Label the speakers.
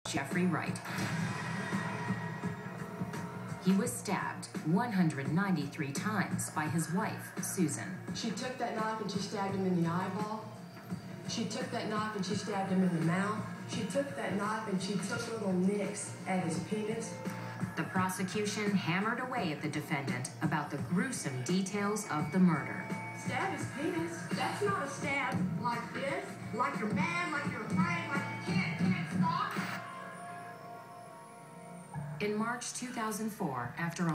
Speaker 1: Jeffrey Wright. He was stabbed 193 times by his wife, Susan.
Speaker 2: She took that knife and she stabbed him in the eyeball. She took that knife and she stabbed him in the mouth. She took that knife and she took little nicks at his penis.
Speaker 1: The prosecution hammered away at the defendant about the gruesome details of the murder.
Speaker 2: Stab his penis? That's not a stab like this, like you're mad, like you're afraid, like you can't stop.
Speaker 1: In March 2004, after